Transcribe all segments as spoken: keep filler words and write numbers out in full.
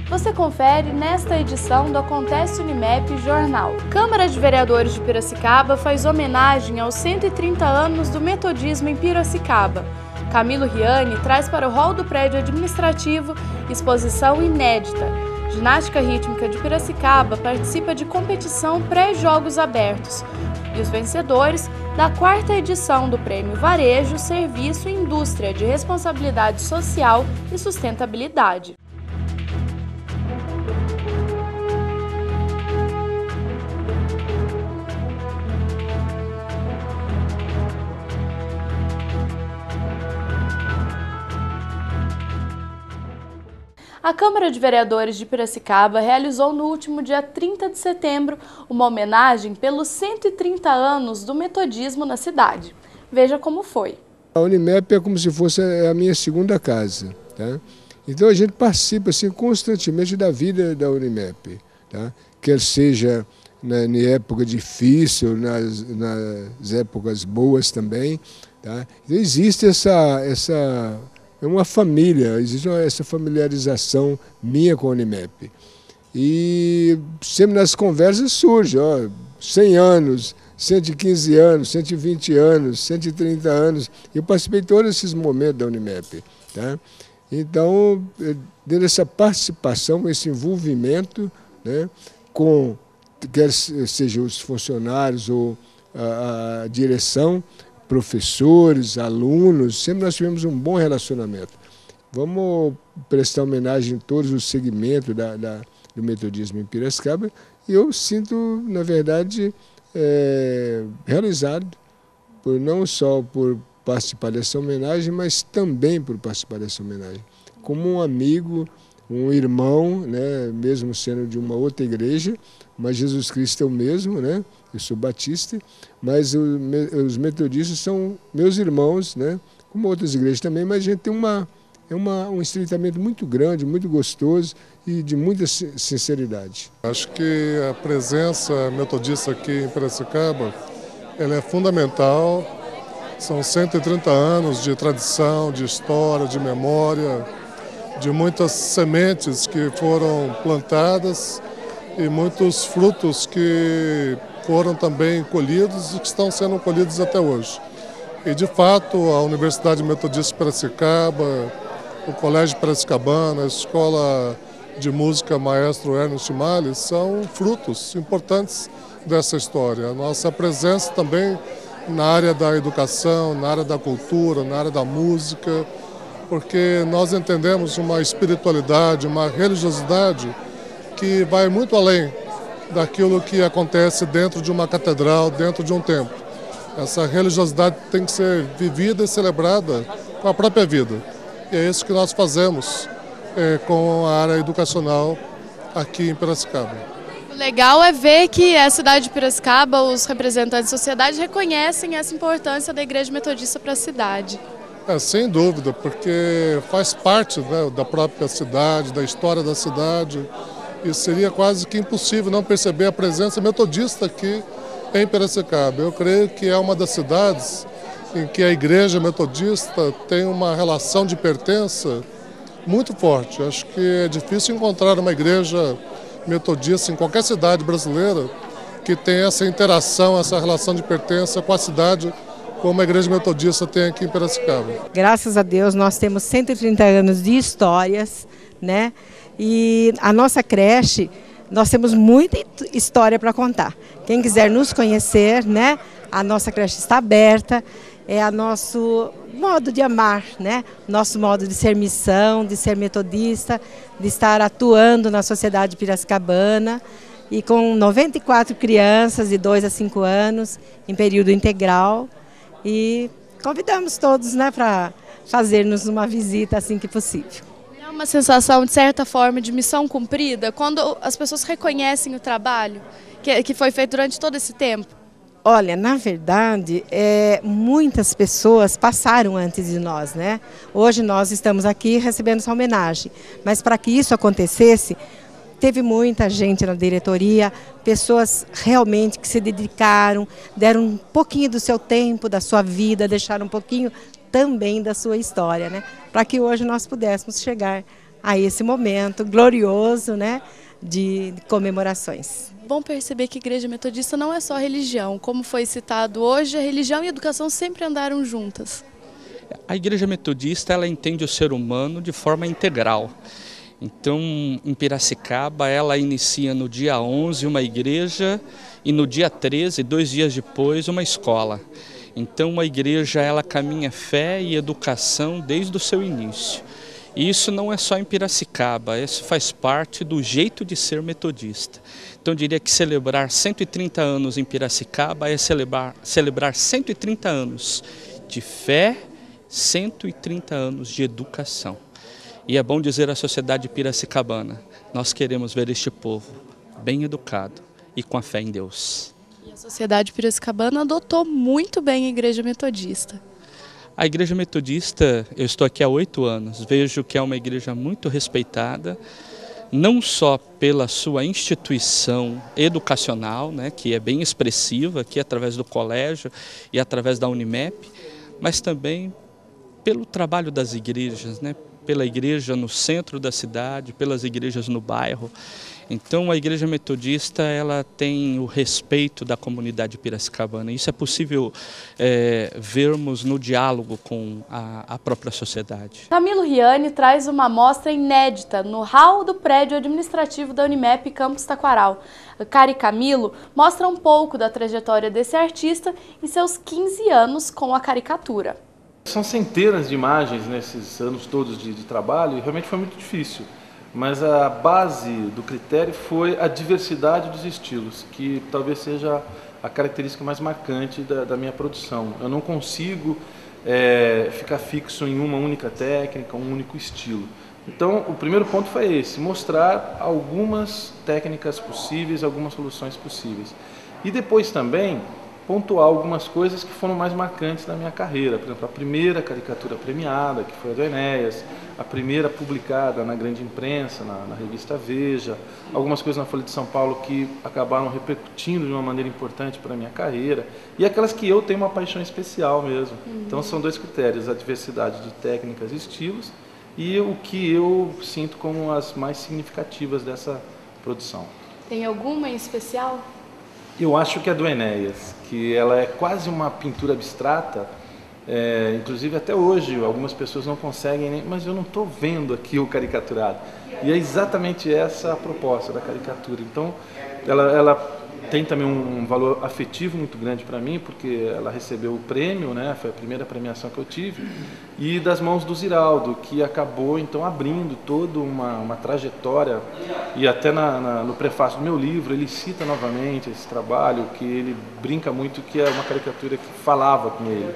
Você confere nesta edição do Acontece Unimep Jornal. Câmara de Vereadores de Piracicaba faz homenagem aos cento e trinta anos do metodismo em Piracicaba. Camilo Riani traz para o hall do prédio administrativo exposição inédita. Ginástica Rítmica de Piracicaba participa de competição pré-jogos abertos. E os vencedores da quarta edição do Prêmio Varejo, Serviço e Indústria de Responsabilidade Social e Sustentabilidade. A Câmara de Vereadores de Piracicaba realizou no último dia trinta de setembro uma homenagem pelos cento e trinta anos do metodismo na cidade. Veja como foi. A Unimep é como se fosse a minha segunda casa, tá? Então a gente participa assim, constantemente da vida da Unimep, tá? Quer seja na, na época difícil, nas, nas épocas boas também, tá? Então existe essa... essa É uma família, existe essa familiarização minha com a Unimep. E sempre nas conversas surge, ó, cem anos, cento e quinze anos, cento e vinte anos, cento e trinta anos. Eu participei de todos esses momentos da Unimep. Tá? Então, dentro dessa participação, esse envolvimento, né, com, quer seja os funcionários ou a, a direção, professores, alunos, sempre nós tivemos um bom relacionamento. Vamos prestar homenagem em todos os segmentos da, da, do metodismo em Piracicaba e eu sinto, na verdade, é, realizado, por, não só por participar dessa homenagem, mas também por participar dessa homenagem. Como um amigo, um irmão, né, mesmo sendo de uma outra igreja, mas Jesus Cristo é o mesmo, né? Eu sou batista, mas os metodistas são meus irmãos, né? Como outras igrejas também, mas a gente tem uma, é uma, um estreitamento muito grande, muito gostoso e de muita sinceridade. Acho que a presença metodista aqui em Piracicaba ela é fundamental. São cento e trinta anos de tradição, de história, de memória, de muitas sementes que foram plantadas e muitos frutos que foram também colhidos e que estão sendo colhidos até hoje. E, de fato, a Universidade Metodista de Piracicaba, o Colégio Piracicabana, a Escola de Música Maestro Ernest Males são frutos importantes dessa história. A nossa presença também na área da educação, na área da cultura, na área da música, porque nós entendemos uma espiritualidade, uma religiosidade que vai muito além daquilo que acontece dentro de uma catedral, dentro de um templo. Essa religiosidade tem que ser vivida e celebrada com a própria vida. E é isso que nós fazemos é, com a área educacional aqui em Piracicaba. O legal é ver que a cidade de Piracicaba, os representantes da sociedade, reconhecem essa importância da Igreja Metodista para a cidade. É, sem dúvida, porque faz parte, né, da própria cidade, da história da cidade. E seria quase que impossível não perceber a presença metodista aqui em Piracicaba. Eu creio que é uma das cidades em que a igreja metodista tem uma relação de pertença muito forte. Acho que é difícil encontrar uma igreja metodista em qualquer cidade brasileira que tenha essa interação, essa relação de pertença com a cidade, como a igreja metodista tem aqui em Piracicaba. Graças a Deus nós temos cento e trinta anos de histórias, né? E a nossa creche, nós temos muita história para contar. Quem quiser nos conhecer, né? A nossa creche está aberta, é o nosso modo de amar, né? Nosso modo de ser missão, de ser metodista, de estar atuando na sociedade piracicabana. E com noventa e quatro crianças de dois a cinco anos, em período integral. E convidamos todos, né, para fazer-nos uma visita assim que possível. É uma sensação, de certa forma, de missão cumprida, quando as pessoas reconhecem o trabalho que, que foi feito durante todo esse tempo? Olha, na verdade, é, muitas pessoas passaram antes de nós, né? Hoje nós estamos aqui recebendo essa homenagem, mas para que isso acontecesse, teve muita gente na diretoria, pessoas realmente que se dedicaram, deram um pouquinho do seu tempo, da sua vida, deixaram um pouquinho também da sua história, né? Para que hoje nós pudéssemos chegar a esse momento glorioso, né, de comemorações. Bom perceber que a Igreja Metodista não é só religião. Como foi citado hoje, a religião e a educação sempre andaram juntas. A Igreja Metodista, ela entende o ser humano de forma integral. Então, em Piracicaba, ela inicia no dia onze uma igreja e no dia treze, dois dias depois, uma escola. Então, a igreja, ela caminha fé e educação desde o seu início. E isso não é só em Piracicaba, isso faz parte do jeito de ser metodista. Então eu diria que celebrar cento e trinta anos em Piracicaba é celebrar, celebrar cento e trinta anos de fé, cento e trinta anos de educação. E é bom dizer à sociedade piracicabana, nós queremos ver este povo bem educado e com a fé em Deus. E a sociedade piracicabana adotou muito bem a Igreja Metodista. A Igreja Metodista, eu estou aqui há oito anos, vejo que é uma igreja muito respeitada, não só pela sua instituição educacional, né, que é bem expressiva, aqui através do colégio e através da Unimep, mas também pelo trabalho das igrejas, né, pela igreja no centro da cidade, pelas igrejas no bairro. Então a Igreja Metodista, ela tem o respeito da comunidade piracicabana. Isso é possível é, vermos no diálogo com a, a própria sociedade. Camilo Riani traz uma amostra inédita no hall do prédio administrativo da Unimep Campus Taquaral. Cari Camilo mostra um pouco da trajetória desse artista em seus quinze anos com a caricatura. São centenas de imagens nesses anos todos de, de trabalho e realmente foi muito difícil. Mas a base do critério foi a diversidade dos estilos, que talvez seja a característica mais marcante da, da minha produção. Eu não consigo é, ficar fixo em uma única técnica, um único estilo. Então, o primeiro ponto foi esse, mostrar algumas técnicas possíveis, algumas soluções possíveis. E depois também pontuar algumas coisas que foram mais marcantes na minha carreira. Por exemplo, a primeira caricatura premiada, que foi a do Enéas, a primeira publicada na grande imprensa, na, na revista Veja, algumas coisas na Folha de São Paulo que acabaram repercutindo de uma maneira importante para a minha carreira, e aquelas que eu tenho uma paixão especial mesmo. Uhum. Então são dois critérios, a diversidade de técnicas e estilos, e o que eu sinto como as mais significativas dessa produção. Tem alguma em especial? Eu acho que é do Enéas, que ela é quase uma pintura abstrata, é, inclusive até hoje algumas pessoas não conseguem, nem, mas eu não estou vendo aqui o caricaturado. E é exatamente essa a proposta da caricatura. Então ela, ela tem também um valor afetivo muito grande para mim, porque ela recebeu o prêmio, né, foi a primeira premiação que eu tive, e das mãos do Ziraldo, que acabou então abrindo toda uma, uma trajetória, e até na, na, no prefácio do meu livro ele cita novamente esse trabalho, que ele brinca muito que é uma caricatura que falava com ele.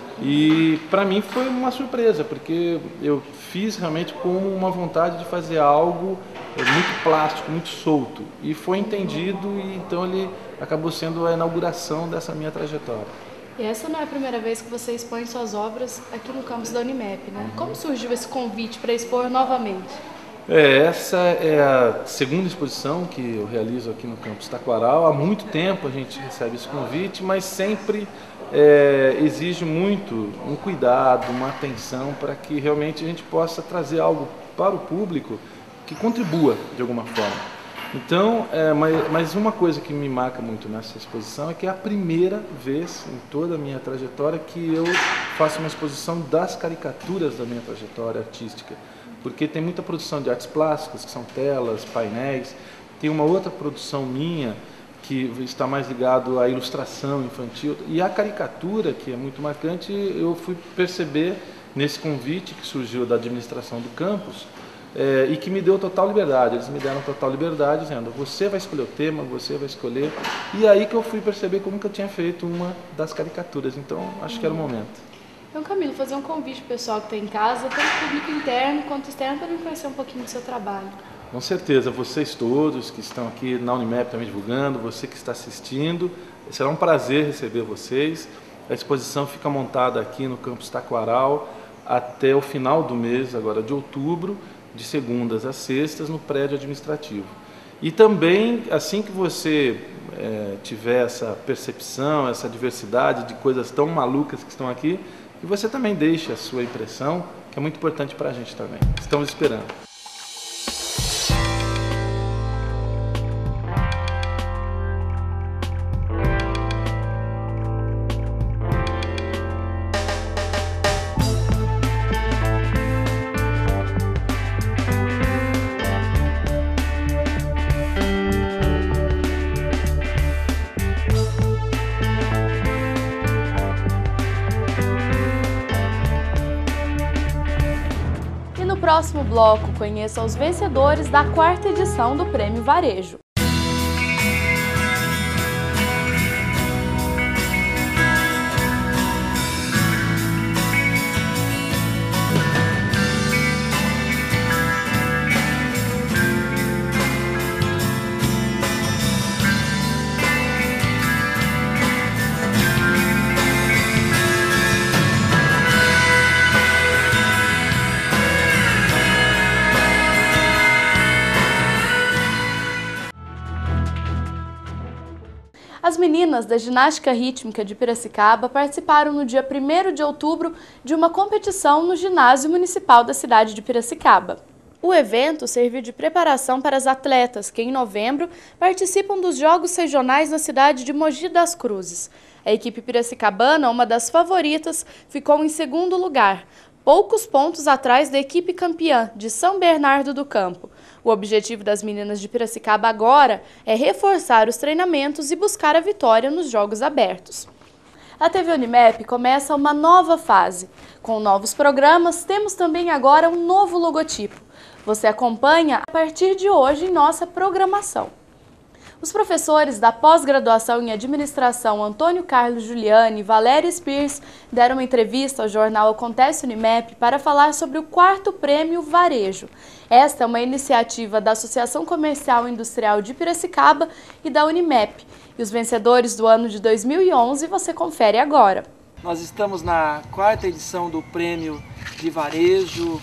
E para mim foi uma surpresa, porque eu fiz realmente com uma vontade de fazer algo muito plástico, muito solto, e foi entendido, e então ele acabou sendo a inauguração dessa minha trajetória. E essa não é a primeira vez que você expõe suas obras aqui no campus da Unimep, né? Como surgiu esse convite para expor novamente? É, essa é a segunda exposição que eu realizo aqui no campus Taquaral. Há muito tempo a gente recebe esse convite, mas sempre é, exige muito um cuidado, uma atenção para que realmente a gente possa trazer algo para o público que contribua de alguma forma. Então, é, mas, mas uma coisa que me marca muito nessa exposição é que é a primeira vez em toda a minha trajetória que eu faço uma exposição das caricaturas da minha trajetória artística. Porque tem muita produção de artes plásticas, que são telas, painéis. Tem uma outra produção minha que está mais ligado à ilustração infantil. E a caricatura, que é muito marcante, eu fui perceber nesse convite que surgiu da administração do campus, é, e que me deu total liberdade. Eles me deram total liberdade, dizendo, você vai escolher o tema, você vai escolher. E aí que eu fui perceber que eu nunca tinha feito uma das caricaturas. Então, acho que era o momento. Então, Camilo, fazer um convite para o pessoal que está em casa, tanto público interno quanto externo, para conhecer um pouquinho do seu trabalho. Com certeza, vocês todos que estão aqui na Unimep também divulgando, você que está assistindo, será um prazer receber vocês. A exposição fica montada aqui no campus Taquaral até o final do mês, agora de outubro, de segundas a sextas, no prédio administrativo. E também, assim que você é, tiver essa percepção, essa diversidade de coisas tão malucas que estão aqui, e você também deixe a sua impressão, que é muito importante para a gente também. Estamos esperando. próximo bloco, conheça os vencedores da quarta edição do Prêmio Varejo. As meninas da ginástica rítmica de Piracicaba participaram no dia primeiro de outubro de uma competição no ginásio municipal da cidade de Piracicaba. O evento serviu de preparação para as atletas que, em novembro, participam dos Jogos Regionais na cidade de Mogi das Cruzes. A equipe piracicabana, uma das favoritas, ficou em segundo lugar, poucos pontos atrás da equipe campeã de São Bernardo do Campo. O objetivo das meninas de Piracicaba agora é reforçar os treinamentos e buscar a vitória nos Jogos Abertos. A T V Unimep começa uma nova fase. Com novos programas, temos também agora um novo logotipo. Você acompanha a partir de hoje em nossa programação. Os professores da pós-graduação em administração Antônio Carlos Giuliani e Valéria Spears deram uma entrevista ao jornal Acontece Unimep para falar sobre o quarto prêmio Varejo. Esta é uma iniciativa da Associação Comercial e Industrial de Piracicaba e da Unimep. E os vencedores do ano de dois mil e onze você confere agora. Nós estamos na quarta edição do Prêmio de Varejo,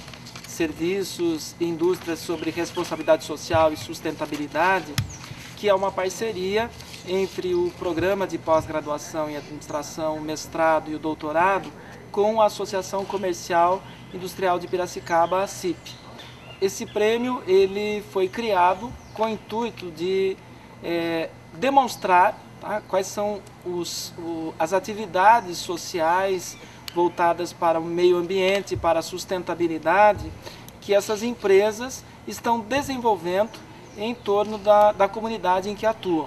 Serviços e Indústrias sobre Responsabilidade Social e Sustentabilidade, que é uma parceria entre o Programa de Pós-Graduação em Administração, o mestrado e o doutorado, com a Associação Comercial Industrial de Piracicaba, a C I P. Esse prêmio ele foi criado com o intuito de é, demonstrar tá, quais são os, o, as atividades sociais voltadas para o meio ambiente, para a sustentabilidade, que essas empresas estão desenvolvendo em torno da, da comunidade em que atuam.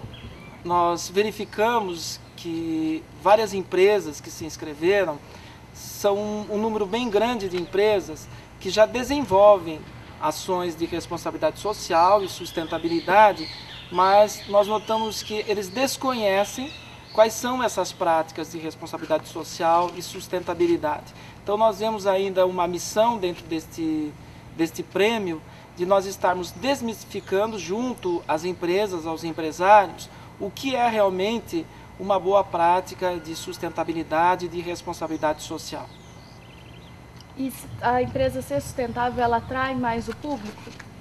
Nós verificamos que várias empresas que se inscreveram são um, um número bem grande de empresas que já desenvolvem ações de responsabilidade social e sustentabilidade, mas nós notamos que eles desconhecem quais são essas práticas de responsabilidade social e sustentabilidade. Então nós vemos ainda uma missão dentro deste, deste prêmio de nós estarmos desmistificando junto às empresas, aos empresários, o que é realmente uma boa prática de sustentabilidade e de responsabilidade social. E a empresa ser sustentável, ela atrai mais o público?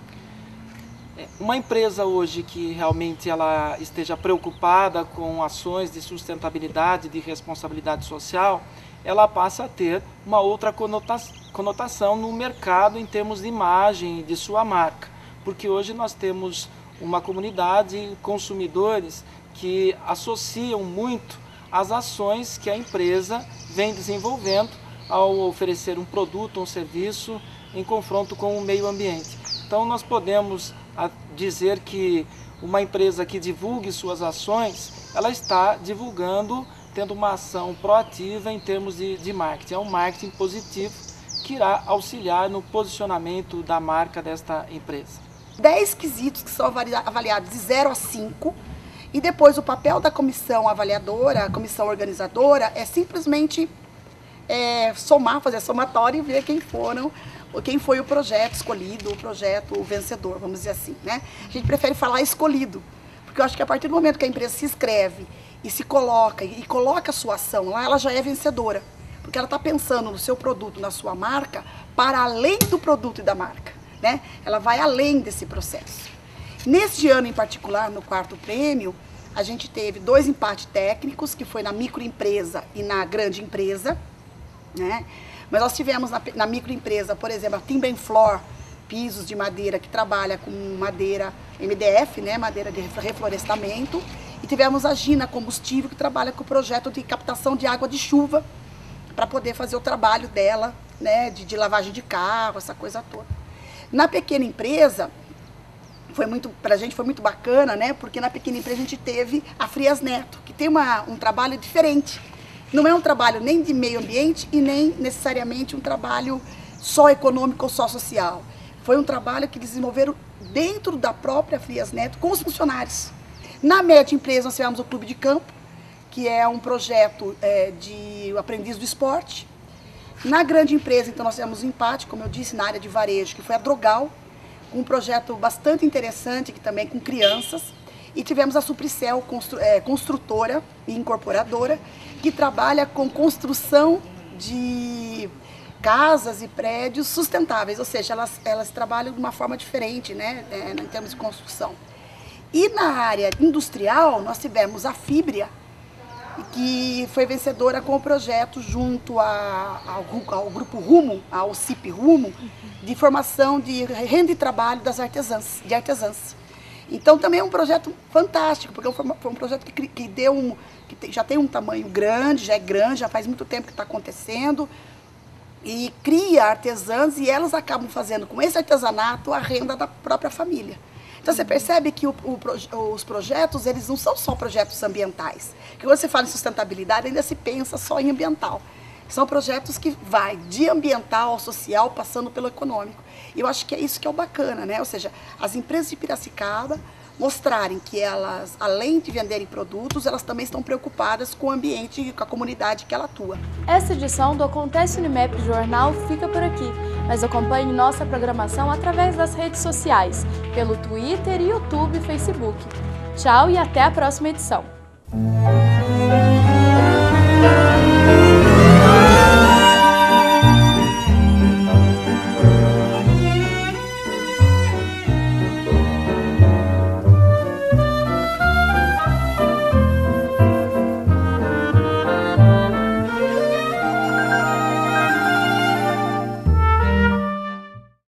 Uma empresa hoje que realmente ela esteja preocupada com ações de sustentabilidade, de responsabilidade social, ela passa a ter uma outra conotação no mercado em termos de imagem de sua marca. Porque hoje nós temos uma comunidade de consumidores que associam muito as ações que a empresa vem desenvolvendo ao oferecer um produto, um serviço em confronto com o meio ambiente. Então nós podemos dizer que uma empresa que divulgue suas ações, ela está divulgando, tendo uma ação proativa em termos de, de marketing. É um marketing positivo que irá auxiliar no posicionamento da marca desta empresa. dez quesitos que são avaliados de zero a cinco e depois o papel da comissão avaliadora, a comissão organizadora, é simplesmente é, somar, fazer a somatória e ver quem foram, quem foi o projeto escolhido, o projeto o vencedor, vamos dizer assim, né? A gente prefere falar escolhido, porque eu acho que a partir do momento que a empresa se inscreve e se coloca, e coloca a sua ação lá, ela já é vencedora, porque ela está pensando no seu produto, na sua marca, para além do produto e da marca, né? Ela vai além desse processo. Neste ano em particular, no quarto prêmio, a gente teve dois empates técnicos, que foi na microempresa e na grande empresa, né? Mas nós tivemos na, na microempresa, por exemplo, a Timber Floor, pisos de madeira, que trabalha com madeira M D F, né? Madeira de reflorestamento, e tivemos a Gina Combustível, que trabalha com o projeto de captação de água de chuva, para poder fazer o trabalho dela, né? de, de lavagem de carro, essa coisa toda. Na pequena empresa, foi muito, pra gente foi muito bacana, né? Porque na pequena empresa a gente teve a Frias Neto, que tem uma, um trabalho diferente. Não é um trabalho nem de meio ambiente e nem necessariamente um trabalho só econômico ou só social. Foi um trabalho que eles desenvolveram dentro da própria Frias Neto com os funcionários. Na média empresa nós tivemos o Clube de Campo, que é um projeto é, de aprendiz do esporte. Na grande empresa, então, nós tivemos o Empate, como eu disse, na área de varejo, que foi a Drogal, um projeto bastante interessante, que também com crianças. E tivemos a Supricel, constru, é, construtora e incorporadora, que trabalha com construção de casas e prédios sustentáveis, ou seja, elas, elas trabalham de uma forma diferente, né, é, em termos de construção. E na área industrial, nós tivemos a Fibria, que foi vencedora com o projeto junto a, ao, ao Grupo Rumo, ao C I P Rumo, de formação de renda e trabalho das artesãs, de artesãs. Então também é um projeto fantástico, porque foi um projeto que, que, deu um, que já tem um tamanho grande, já é grande, já faz muito tempo que está acontecendo, e cria artesãs e elas acabam fazendo com esse artesanato a renda da própria família. Então você percebe que o, o, os projetos, eles não são só projetos ambientais. Porque quando você fala em sustentabilidade, ainda se pensa só em ambiental. São projetos que vai de ambiental ao social, passando pelo econômico. E eu acho que é isso que é o bacana, né? Ou seja, as empresas de Piracicaba mostrarem que elas, além de venderem produtos, elas também estão preocupadas com o ambiente e com a comunidade que ela atua. Essa edição do Acontece Unimep Jornal fica por aqui, mas acompanhe nossa programação através das redes sociais, pelo Twitter, YouTube e Facebook. Tchau e até a próxima edição.